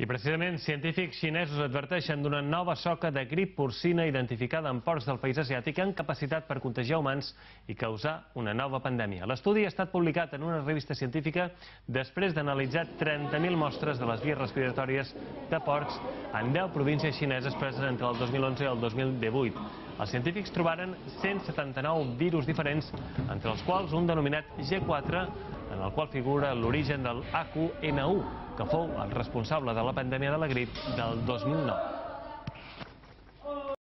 I precisament científics xinesos adverteixen d'una nova soca de grip porcina identificada en porcs del país asiàtic amb capacitat per contagiar humans i causar una nova pandèmia. L'estudi ha estat publicat en una revista científica després d'analitzar 30.000 mostres de les vies respiratòries de porcs en 10 províncies xineses preses entre el 2011 i el 2018. Els científics trobaren 179 virus diferents, entre els quals un denominat G4, en el qual figura l'origen del H1N1, que fou el responsable de la pandèmia de la grip del 2009.